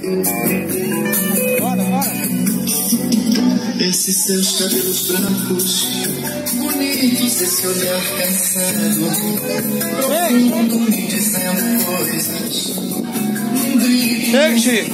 Bora, bora. Esses seus cabelos brancos, bonitos, esse olhar cansado, profundo, me dizendo coisas. Chega, Chico.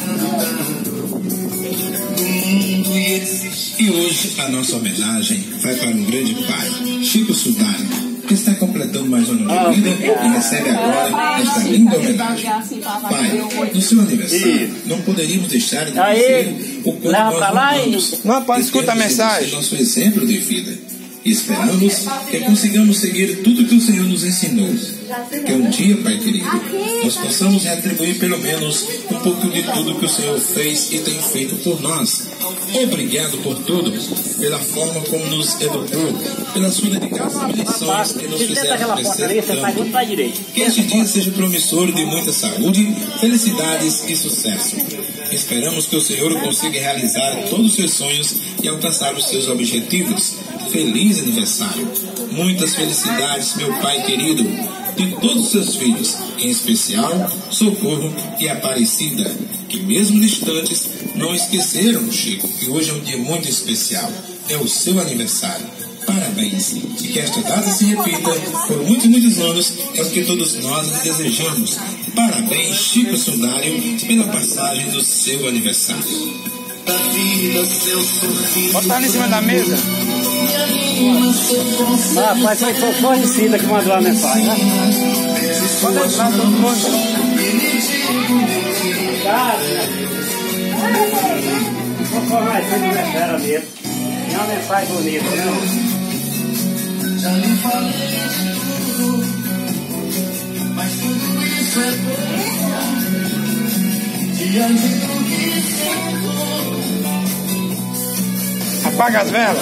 E hoje a nossa homenagem vai para um grande pai, Chico Sudário, que está completando mais um ano de vida e recebe agora esta linda homenagem. Pai, no seu aniversário, não poderíamos deixar de dizer o quanto nós amamos. Não, pode escutar a mensagem. Ser nosso exemplo de vida. E esperamos que consigamos seguir tudo que o Senhor nos ensinou. Que um dia, Pai querido, nós possamos retribuir pelo menos um pouquinho de tudo que o Senhor fez e tem feito por nós. Obrigado por tudo, pela forma como nos educou, pela sua dedicação e lições que nos fizeram crescer tanto. Que este dia seja promissor de muita saúde, felicidades e sucesso. Esperamos que o Senhor consiga realizar todos os seus sonhos e alcançar os seus objetivos. Feliz aniversário! Muitas felicidades, meu Pai querido, de todos os seus filhos, em especial Socorro e Aparecida, que mesmo distantes não esqueceram, Chico, que hoje é um dia muito especial. É o seu aniversário. Parabéns! E que esta data se repita por muitos, muitos anos, é o que todos nós lhe desejamos. Parabéns, Chico Sudário, pela passagem do seu aniversário. Botar ali em cima da mesa. Rapaz, foi Fornicida que mandou a mensagem, né? Pode entrar todo mundo. Vou falar isso de espera mesmo. É uma mensagem bonita, né? Já lhe falei de tudo, mas tudo isso é pouco diante do que sinto. Apaga as velas.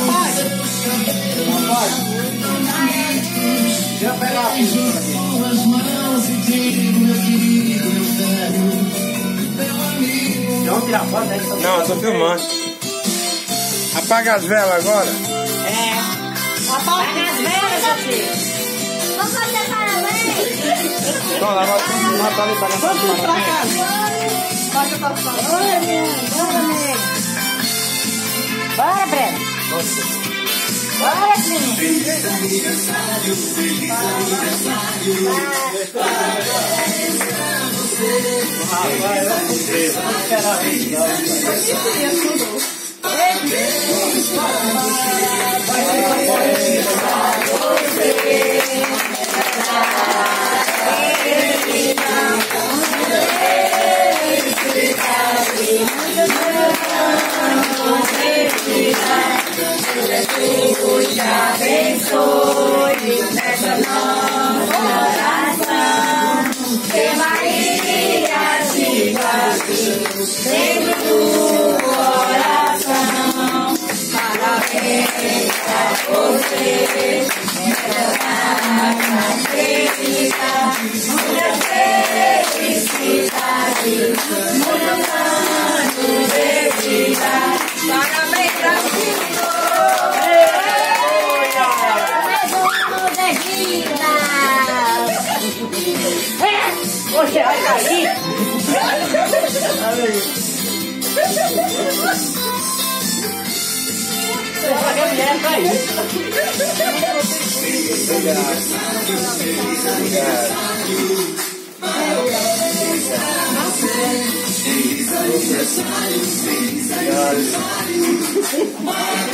Deixa eu pegar a pintura aqui. Suas mãos e digo, meu querido, meu velho, meu amigo. Vamos tirar foto aí. Não, eu tô filmando. Apaga as velas agora. Apaga as velas, meu filho. Vamos fazer parabéns. Então, lá nós tá ali para Vamos pra casa. Pode passar. Oi, amigo. Bora, Breno. Bora, Breno. Feliz aniversário, feliz aniversário. Jesus te abençoe nessa nossa oração. Que Maria te guarde sempre do coração. Parabéns a você, nessa felicidade, muita felicidade, muitos anos de vida. Parabéns pra você. Você vai cair! A mulher caiu. Feliz aniversário, feliz aniversário.